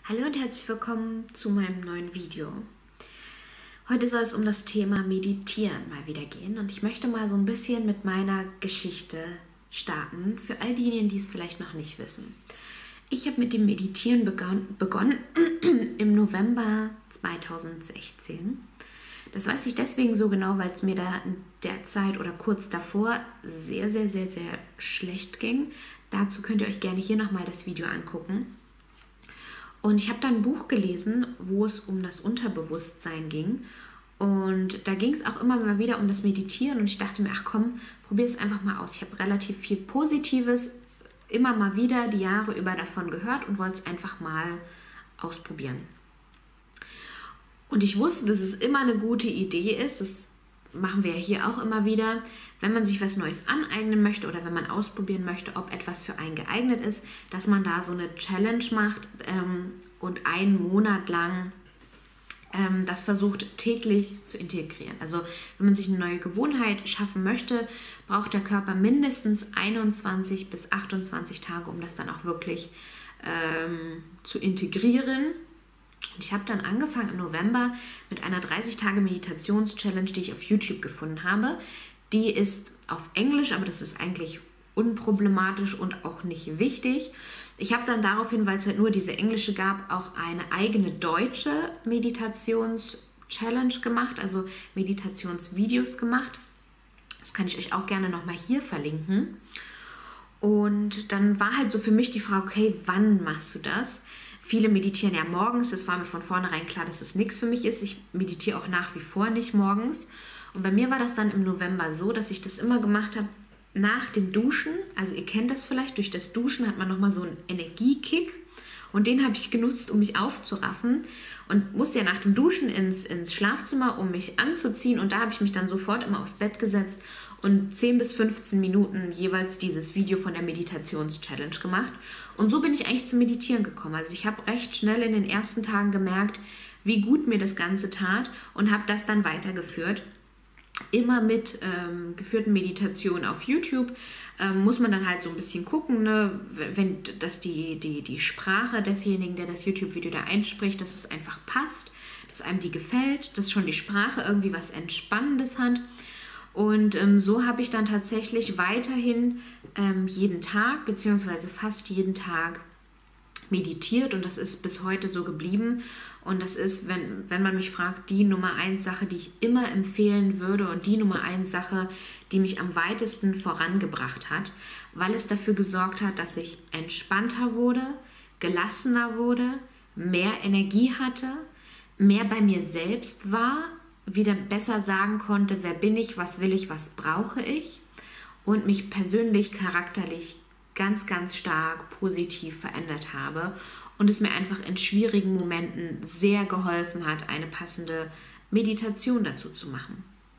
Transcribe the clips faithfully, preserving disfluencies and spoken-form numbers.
Hallo und herzlich willkommen zu meinem neuen Video. Heute soll es um das Thema Meditieren mal wieder gehen und ich möchte mal so ein bisschen mit meiner Geschichte starten, für all diejenigen, die es vielleicht noch nicht wissen. Ich habe mit dem Meditieren begon begonnen im November zweitausendsechzehn. Das weiß ich deswegen so genau, weil es mir da in der Zeit oder kurz davor sehr, sehr, sehr, sehr schlecht ging. Dazu könnt ihr euch gerne hier nochmal das Video angucken. Und ich habe dann ein Buch gelesen, wo es um das Unterbewusstsein ging. Und da ging es auch immer mal wieder um das Meditieren. Und ich dachte mir, ach komm, probier es einfach mal aus. Ich habe relativ viel Positives immer mal wieder die Jahre über davon gehört und wollte es einfach mal ausprobieren. Und ich wusste, dass es immer eine gute Idee ist, das machen wir ja hier auch immer wieder, wenn man sich was Neues aneignen möchte oder wenn man ausprobieren möchte, ob etwas für einen geeignet ist, dass man da so eine Challenge macht ähm, und einen Monat lang ähm, das versucht täglich zu integrieren. Also wenn man sich eine neue Gewohnheit schaffen möchte, braucht der Körper mindestens einundzwanzig bis achtundzwanzig Tage, um das dann auch wirklich ähm, zu integrieren. Und ich habe dann angefangen im November mit einer dreißig-Tage-Meditations-Challenge, die ich auf YouTube gefunden habe. Die ist auf Englisch, aber das ist eigentlich unproblematisch und auch nicht wichtig. Ich habe dann daraufhin, weil es halt nur diese englische gab, auch eine eigene deutsche Meditations-Challenge gemacht, also Meditationsvideos gemacht. Das kann ich euch auch gerne nochmal hier verlinken. Und dann war halt so für mich die Frage, okay, wann machst du das? Viele meditieren ja morgens, das war mir von vornherein klar, dass es nichts für mich ist. Ich meditiere auch nach wie vor nicht morgens. Und bei mir war das dann im November so, dass ich das immer gemacht habe nach dem Duschen. Also ihr kennt das vielleicht, durch das Duschen hat man nochmal so einen Energiekick. Und den habe ich genutzt, um mich aufzuraffen. Und musste ja nach dem Duschen ins, ins Schlafzimmer, um mich anzuziehen. Und da habe ich mich dann sofort immer aufs Bett gesetzt und zehn bis fünfzehn Minuten jeweils dieses Video von der Meditations-Challenge gemacht. Und so bin ich eigentlich zum Meditieren gekommen. Also ich habe recht schnell in den ersten Tagen gemerkt, wie gut mir das Ganze tat und habe das dann weitergeführt. Immer mit ähm, geführten Meditationen auf YouTube ähm, muss man dann halt so ein bisschen gucken, ne? Wenn dass die, die, die Sprache desjenigen, der das YouTube-Video da einspricht, dass es einfach passt, dass einem die gefällt, dass schon die Sprache irgendwie was Entspannendes hat. Und ähm, so habe ich dann tatsächlich weiterhin ähm, jeden Tag beziehungsweise fast jeden Tag meditiert und das ist bis heute so geblieben. Und das ist, wenn, wenn man mich fragt, die Nummer eins Sache, die ich immer empfehlen würde und die Nummer eins Sache, die mich am weitesten vorangebracht hat, weil es dafür gesorgt hat, dass ich entspannter wurde, gelassener wurde, mehr Energie hatte, mehr bei mir selbst war, wieder besser sagen konnte, wer bin ich, was will ich, was brauche ich und mich persönlich, charakterlich ganz, ganz stark positiv verändert habe und es mir einfach in schwierigen Momenten sehr geholfen hat, eine passende Meditation dazu zu machen.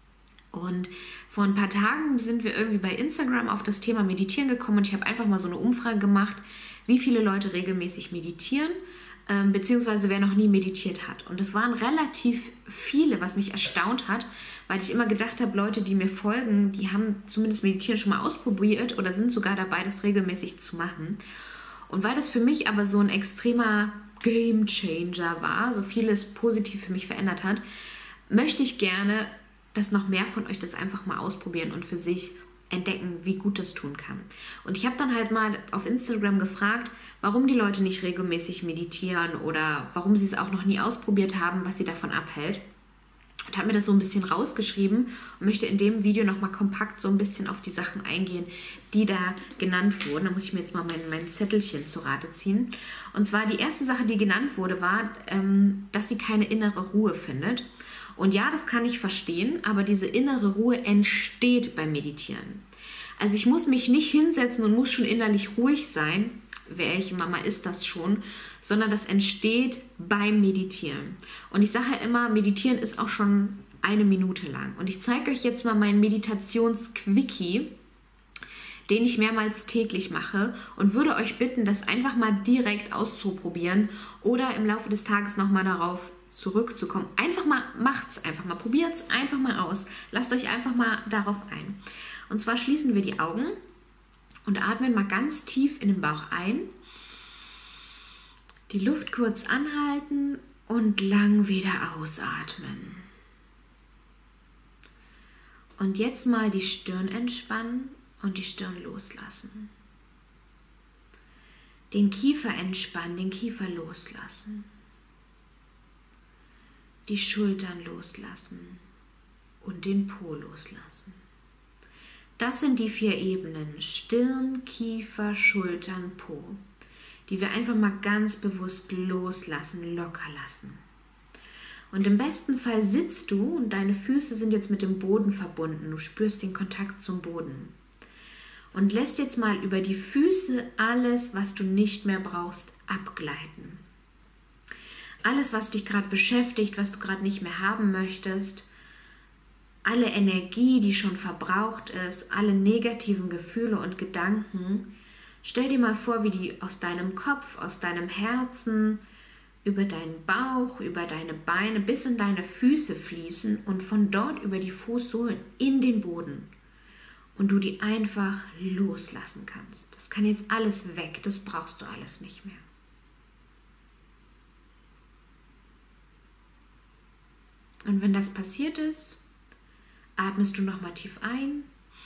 Und vor ein paar Tagen sind wir irgendwie bei Instagram auf das Thema Meditieren gekommen und ich habe einfach mal so eine Umfrage gemacht, wie viele Leute regelmäßig meditieren, beziehungsweise wer noch nie meditiert hat. Und es waren relativ viele, was mich erstaunt hat, weil ich immer gedacht habe, Leute, die mir folgen, die haben zumindest Meditieren schon mal ausprobiert oder sind sogar dabei, das regelmäßig zu machen. Und weil das für mich aber so ein extremer Game Changer war, so vieles positiv für mich verändert hat, möchte ich gerne, dass noch mehr von euch das einfach mal ausprobieren und für sich entdecken, wie gut das tun kann. Und ich habe dann halt mal auf Instagram gefragt, warum die Leute nicht regelmäßig meditieren oder warum sie es auch noch nie ausprobiert haben, was sie davon abhält. Und habe mir das so ein bisschen rausgeschrieben und möchte in dem Video nochmal kompakt so ein bisschen auf die Sachen eingehen, die da genannt wurden. Da muss ich mir jetzt mal mein, mein Zettelchen zu Rate ziehen. Und zwar die erste Sache, die genannt wurde, war, ähm, dass sie keine innere Ruhe findet. Und ja, das kann ich verstehen, aber diese innere Ruhe entsteht beim Meditieren. Also ich muss mich nicht hinsetzen und muss schon innerlich ruhig sein, welche Mama ist das schon, sondern das entsteht beim Meditieren. Und ich sage ja immer, Meditieren ist auch schon eine Minute lang. Und ich zeige euch jetzt mal meinen Meditations-Quickie, den ich mehrmals täglich mache und würde euch bitten, das einfach mal direkt auszuprobieren oder im Laufe des Tages nochmal darauf zurückzukommen. Einfach mal, macht's einfach mal, probiert's einfach mal aus. Lasst euch einfach mal darauf ein. Und zwar schließen wir die Augen und atmen mal ganz tief in den Bauch ein. Die Luft kurz anhalten und lang wieder ausatmen. Und jetzt mal die Stirn entspannen und die Stirn loslassen. Den Kiefer entspannen, den Kiefer loslassen. Die Schultern loslassen und den Po loslassen. Das sind die vier Ebenen: Stirn, Kiefer, Schultern, Po, die wir einfach mal ganz bewusst loslassen, locker lassen. Und im besten Fall sitzt du und deine Füße sind jetzt mit dem Boden verbunden. Du spürst den Kontakt zum Boden. Und lässt jetzt mal über die Füße alles, was du nicht mehr brauchst, abgleiten. Alles, was dich gerade beschäftigt, was du gerade nicht mehr haben möchtest, alle Energie, die schon verbraucht ist, alle negativen Gefühle und Gedanken, stell dir mal vor, wie die aus deinem Kopf, aus deinem Herzen, über deinen Bauch, über deine Beine bis in deine Füße fließen und von dort über die Fußsohlen in den Boden. Und du die einfach loslassen kannst. Das kann jetzt alles weg, das brauchst du alles nicht mehr. Und wenn das passiert ist, atmest du nochmal tief ein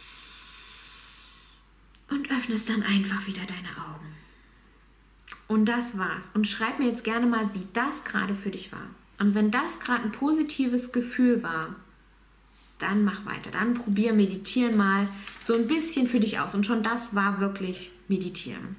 und öffnest dann einfach wieder deine Augen. Und das war's. Und schreib mir jetzt gerne mal, wie das gerade für dich war. Und wenn das gerade ein positives Gefühl war, dann mach weiter. Dann probier Meditieren mal so ein bisschen für dich aus. Und schon das war wirklich Meditieren.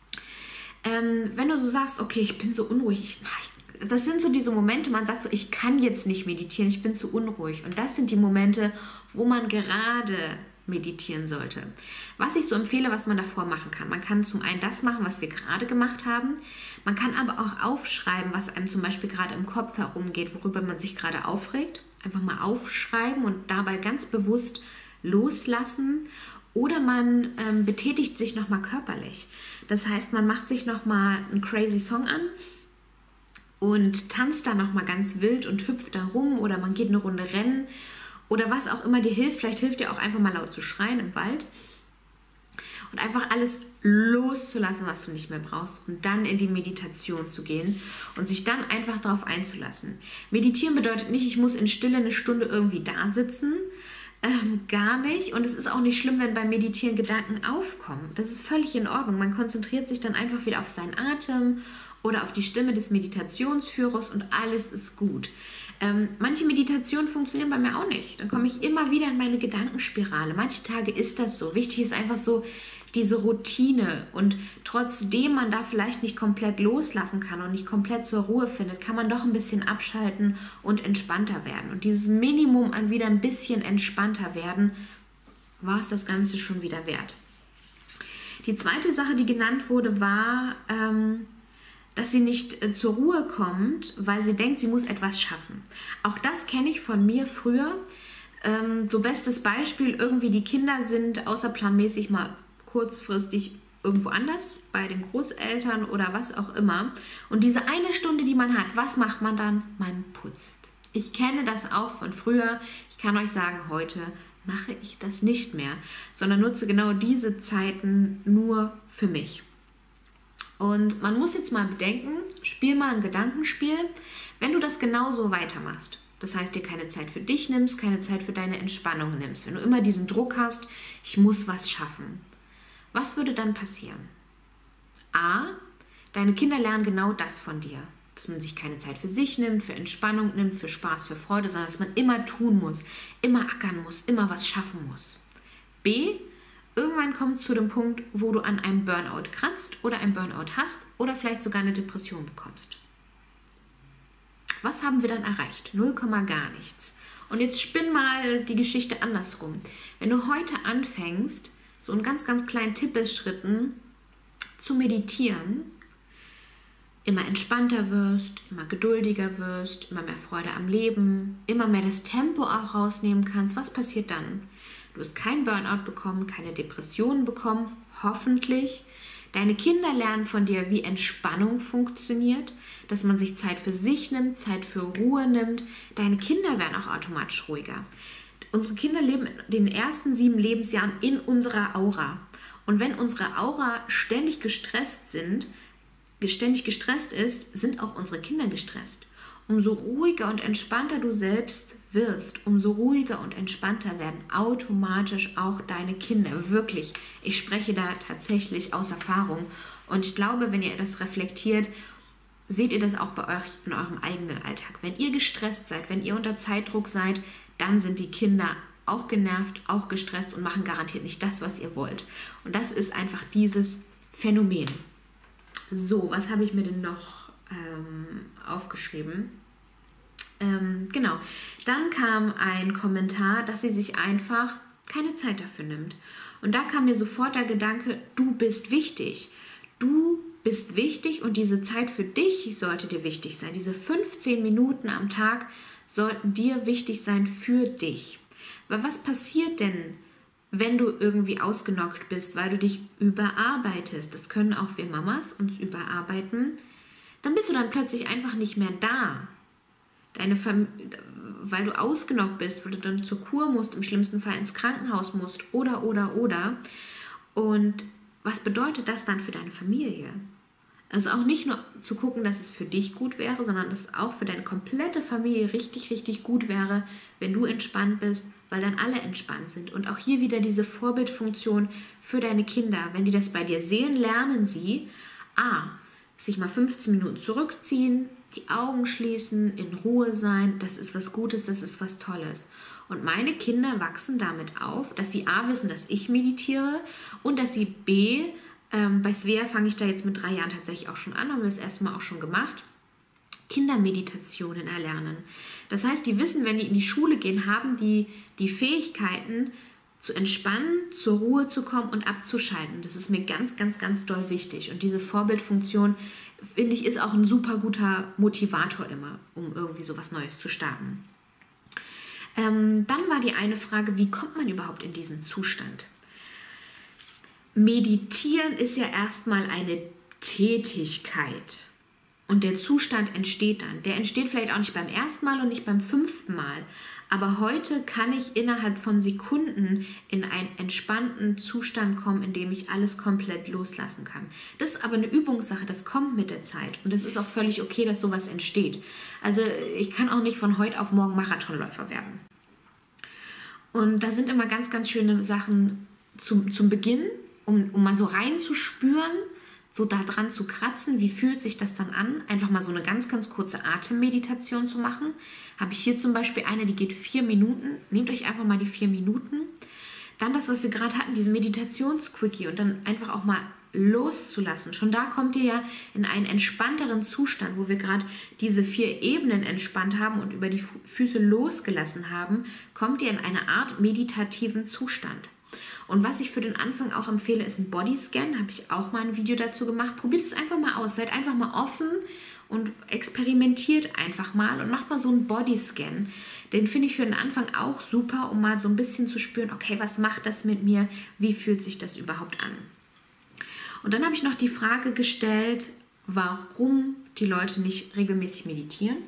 Ähm, wenn du so sagst, okay, ich bin so unruhig, ich, das sind so diese Momente, man sagt so, ich kann jetzt nicht meditieren, ich bin zu unruhig. Und das sind die Momente, wo man gerade meditieren sollte. Was ich so empfehle, was man davor machen kann. Man kann zum einen das machen, was wir gerade gemacht haben. Man kann aber auch aufschreiben, was einem zum Beispiel gerade im Kopf herumgeht, worüber man sich gerade aufregt. Einfach mal aufschreiben und dabei ganz bewusst loslassen. Oder man ähm, betätigt sich nochmal körperlich. Das heißt, man macht sich nochmal einen crazy Song an und tanzt da nochmal ganz wild und hüpft da rum. Oder man geht eine Runde rennen. Oder was auch immer dir hilft. Vielleicht hilft dir auch einfach mal laut zu schreien im Wald. Und einfach alles loszulassen, was du nicht mehr brauchst. Und dann in die Meditation zu gehen und sich dann einfach darauf einzulassen. Meditieren bedeutet nicht, ich muss in Stille eine Stunde irgendwie da sitzen. Ähm, gar nicht. Und es ist auch nicht schlimm, wenn beim Meditieren Gedanken aufkommen. Das ist völlig in Ordnung. Man konzentriert sich dann einfach wieder auf seinen Atem oder auf die Stimme des Meditationsführers und alles ist gut. Ähm, manche Meditationen funktionieren bei mir auch nicht. Dann komme ich immer wieder in meine Gedankenspirale. Manche Tage ist das so. Wichtig ist einfach so diese Routine. Und trotzdem man da vielleicht nicht komplett loslassen kann und nicht komplett zur Ruhe findet, kann man doch ein bisschen abschalten und entspannter werden. Und dieses Minimum an wieder ein bisschen entspannter werden, war es das Ganze schon wieder wert. Die zweite Sache, die genannt wurde, war, ähm, dass sie nicht äh, zur Ruhe kommt, weil sie denkt, sie muss etwas schaffen. Auch das kenne ich von mir früher. Ähm, so bestes Beispiel, irgendwie die Kinder sind außerplanmäßig mal kurzfristig irgendwo anders, bei den Großeltern oder was auch immer. Und diese eine Stunde, die man hat, was macht man dann? Man putzt. Ich kenne das auch von früher. Ich kann euch sagen, heute mache ich das nicht mehr, sondern nutze genau diese Zeiten nur für mich. Und man muss jetzt mal bedenken, spiel mal ein Gedankenspiel, wenn du das genauso weitermachst. Das heißt, dir keine Zeit für dich nimmst, keine Zeit für deine Entspannung nimmst. Wenn du immer diesen Druck hast, ich muss was schaffen. Was würde dann passieren? A, deine Kinder lernen genau das von dir. Dass man sich keine Zeit für sich nimmt, für Entspannung nimmt, für Spaß, für Freude, sondern dass man immer tun muss, immer ackern muss, immer was schaffen muss. B, irgendwann kommt es zu dem Punkt, wo du an einem Burnout kratzt oder ein Burnout hast oder vielleicht sogar eine Depression bekommst. Was haben wir dann erreicht? Null Komma gar nichts. Und jetzt spinn mal die Geschichte andersrum. Wenn du heute anfängst, so in ganz, ganz kleinen Tippelschritten zu meditieren, immer entspannter wirst, immer geduldiger wirst, immer mehr Freude am Leben, immer mehr das Tempo auch rausnehmen kannst, was passiert dann? Du wirst keinen Burnout bekommen, keine Depressionen bekommen, hoffentlich. Deine Kinder lernen von dir, wie Entspannung funktioniert, dass man sich Zeit für sich nimmt, Zeit für Ruhe nimmt. Deine Kinder werden auch automatisch ruhiger. Unsere Kinder leben in den ersten sieben Lebensjahren in unserer Aura. Und wenn unsere Aura ständig gestresst sind, ständig gestresst ist, sind auch unsere Kinder gestresst. Umso ruhiger und entspannter du selbst wirst, umso ruhiger und entspannter werden automatisch auch deine Kinder. Wirklich, ich spreche da tatsächlich aus Erfahrung. Und ich glaube, wenn ihr das reflektiert, seht ihr das auch bei euch in eurem eigenen Alltag. Wenn ihr gestresst seid, wenn ihr unter Zeitdruck seid, dann sind die Kinder auch genervt, auch gestresst und machen garantiert nicht das, was ihr wollt. Und das ist einfach dieses Phänomen. So, was habe ich mir denn noch ähm, aufgeschrieben? Ähm, genau, dann kam ein Kommentar, dass sie sich einfach keine Zeit dafür nimmt. Und da kam mir sofort der Gedanke, du bist wichtig. Du bist wichtig und diese Zeit für dich sollte dir wichtig sein. Diese fünfzehn Minuten am Tag sollten dir wichtig sein für dich. Weil was passiert denn, wenn du irgendwie ausgenockt bist, weil du dich überarbeitest? Das können auch wir Mamas uns überarbeiten. Dann bist du dann plötzlich einfach nicht mehr da. Deine Fam- weil du ausgenockt bist, weil du dann zur Kur musst, im schlimmsten Fall ins Krankenhaus musst oder, oder, oder. Und was bedeutet das dann für deine Familie? Also auch nicht nur zu gucken, dass es für dich gut wäre, sondern dass es auch für deine komplette Familie richtig, richtig gut wäre, wenn du entspannt bist, weil dann alle entspannt sind. Und auch hier wieder diese Vorbildfunktion für deine Kinder. Wenn die das bei dir sehen, lernen sie, ah, sich mal fünfzehn Minuten zurückziehen, die Augen schließen, in Ruhe sein, das ist was Gutes, das ist was Tolles. Und meine Kinder wachsen damit auf, dass sie A, wissen, dass ich meditiere und dass sie B, ähm, bei Svea fange ich da jetzt mit drei Jahren tatsächlich auch schon an, haben wir das erste Mal auch schon gemacht, Kindermeditationen erlernen. Das heißt, die wissen, wenn die in die Schule gehen, haben die die Fähigkeiten zu entspannen, zur Ruhe zu kommen und abzuschalten. Das ist mir ganz, ganz, ganz doll wichtig. Und diese Vorbildfunktion, finde ich, ist auch ein super guter Motivator immer, um irgendwie sowas Neues zu starten. Ähm, dann war die eine Frage, wie kommt man überhaupt in diesen Zustand? Meditieren ist ja erstmal eine Tätigkeit. Und der Zustand entsteht dann. Der entsteht vielleicht auch nicht beim ersten Mal und nicht beim fünften Mal. Aber heute kann ich innerhalb von Sekunden in einen entspannten Zustand kommen, in dem ich alles komplett loslassen kann. Das ist aber eine Übungssache, das kommt mit der Zeit. Und es ist auch völlig okay, dass sowas entsteht. Also ich kann auch nicht von heute auf morgen Marathonläufer werden. Und da sind immer ganz, ganz schöne Sachen zum, zum Beginn, um, um mal so reinzuspüren, so da dran zu kratzen, wie fühlt sich das dann an? Einfach mal so eine ganz, ganz kurze Atemmeditation zu machen. Habe ich hier zum Beispiel eine, die geht vier Minuten. Nehmt euch einfach mal die vier Minuten. Dann das, was wir gerade hatten, diesen Meditationsquickie und dann einfach auch mal loszulassen. Schon da kommt ihr ja in einen entspannteren Zustand, wo wir gerade diese vier Ebenen entspannt haben und über die Füße losgelassen haben, kommt ihr in eine Art meditativen Zustand. Und was ich für den Anfang auch empfehle, ist ein Bodyscan. Habe ich auch mal ein Video dazu gemacht. Probiert es einfach mal aus. Seid einfach mal offen und experimentiert einfach mal und macht mal so einen Bodyscan. Den finde ich für den Anfang auch super, um mal so ein bisschen zu spüren, okay, was macht das mit mir? Wie fühlt sich das überhaupt an? Und dann habe ich noch die Frage gestellt, warum die Leute nicht regelmäßig meditieren.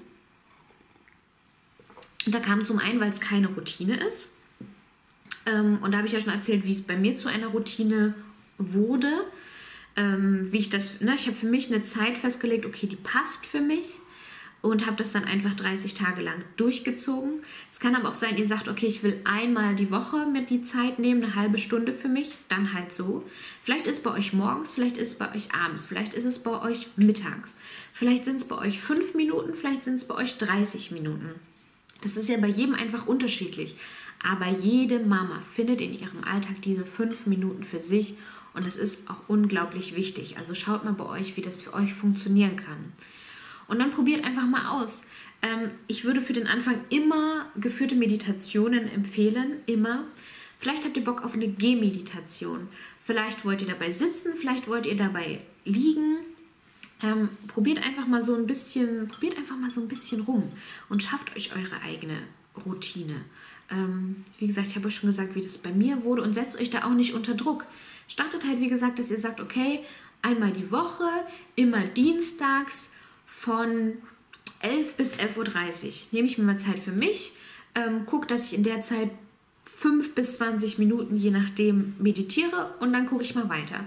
Und da kam zum einen, weil es keine Routine ist. Und da habe ich ja schon erzählt, wie es bei mir zu einer Routine wurde. Ähm, wie ich das, ne, ich habe für mich eine Zeit festgelegt, okay, die passt für mich. Und habe das dann einfach dreißig Tage lang durchgezogen. Es kann aber auch sein, ihr sagt, okay, ich will einmal die Woche mir die Zeit nehmen, eine halbe Stunde für mich, dann halt so. Vielleicht ist es bei euch morgens, vielleicht ist es bei euch abends, vielleicht ist es bei euch mittags. Vielleicht sind es bei euch fünf Minuten, vielleicht sind es bei euch dreißig Minuten. Das ist ja bei jedem einfach unterschiedlich. Aber jede Mama findet in ihrem Alltag diese fünf Minuten für sich und das ist auch unglaublich wichtig. Also schaut mal bei euch, wie das für euch funktionieren kann. Und dann probiert einfach mal aus. Ähm, ich würde für den Anfang immer geführte Meditationen empfehlen, immer. Vielleicht habt ihr Bock auf eine Gehmeditation. Vielleicht wollt ihr dabei sitzen, vielleicht wollt ihr dabei liegen. Ähm, probiert einfach mal so ein bisschen, probiert einfach mal so ein bisschen rum und schafft euch eure eigene Routine. Ähm, wie gesagt, ich habe euch schon gesagt, wie das bei mir wurde und setzt euch da auch nicht unter Druck. Startet halt, wie gesagt, dass ihr sagt, okay, einmal die Woche, immer dienstags von elf bis elf Uhr dreißig. Nehme ich mir mal Zeit für mich, ähm, gucke, dass ich in der Zeit fünf bis zwanzig Minuten, je nachdem, meditiere und dann gucke ich mal weiter.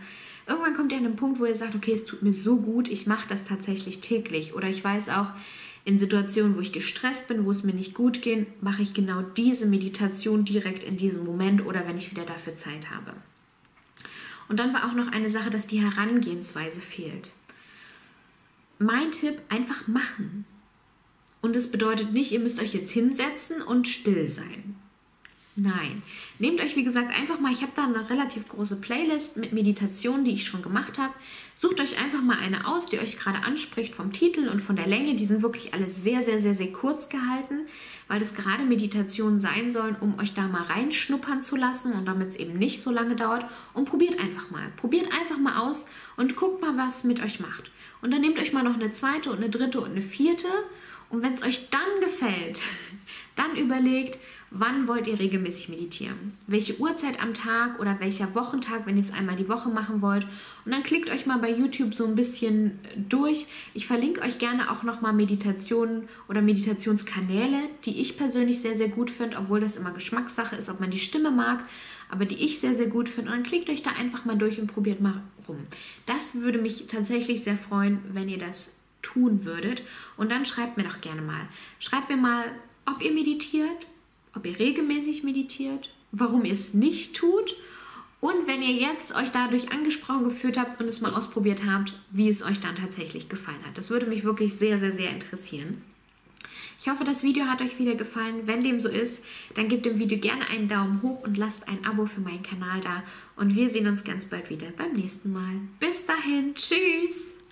irgendwann kommt ihr an den Punkt, wo ihr sagt, okay, es tut mir so gut, ich mache das tatsächlich täglich. Oder ich weiß auch, in Situationen, wo ich gestresst bin, wo es mir nicht gut geht, mache ich genau diese Meditation direkt in diesem Moment oder wenn ich wieder dafür Zeit habe. Und dann war auch noch eine Sache, dass die Herangehensweise fehlt. Mein Tipp, einfach machen. Und das bedeutet nicht, ihr müsst euch jetzt hinsetzen und still sein. Nein, nehmt euch wie gesagt einfach mal, ich habe da eine relativ große Playlist mit Meditationen, die ich schon gemacht habe. Sucht euch einfach mal eine aus, die euch gerade anspricht vom Titel und von der Länge. Die sind wirklich alle sehr, sehr, sehr, sehr kurz gehalten, weil das gerade Meditationen sein sollen, um euch da mal reinschnuppern zu lassen und damit es eben nicht so lange dauert. Und probiert einfach mal. Probiert einfach mal aus und guckt mal, was es mit euch macht. Und dann nehmt euch mal noch eine zweite und eine dritte und eine vierte. Und wenn es euch dann gefällt, dann überlegt, wann wollt ihr regelmäßig meditieren? Welche Uhrzeit am Tag oder welcher Wochentag, wenn ihr es einmal die Woche machen wollt? Und dann klickt euch mal bei YouTube so ein bisschen durch. Ich verlinke euch gerne auch nochmal Meditationen oder Meditationskanäle, die ich persönlich sehr, sehr gut finde, obwohl das immer Geschmackssache ist, ob man die Stimme mag, aber die ich sehr, sehr gut finde. Und dann klickt euch da einfach mal durch und probiert mal rum. Das würde mich tatsächlich sehr freuen, wenn ihr das tun würdet. Und dann schreibt mir doch gerne mal. Schreibt mir mal, ob ihr meditiert, ob ihr regelmäßig meditiert, warum ihr es nicht tut und wenn ihr jetzt euch dadurch angesprochen gefühlt habt und es mal ausprobiert habt, wie es euch dann tatsächlich gefallen hat. Das würde mich wirklich sehr, sehr, sehr interessieren. Ich hoffe, das Video hat euch wieder gefallen. Wenn dem so ist, dann gebt dem Video gerne einen Daumen hoch und lasst ein Abo für meinen Kanal da. Und wir sehen uns ganz bald wieder beim nächsten Mal. Bis dahin, tschüss!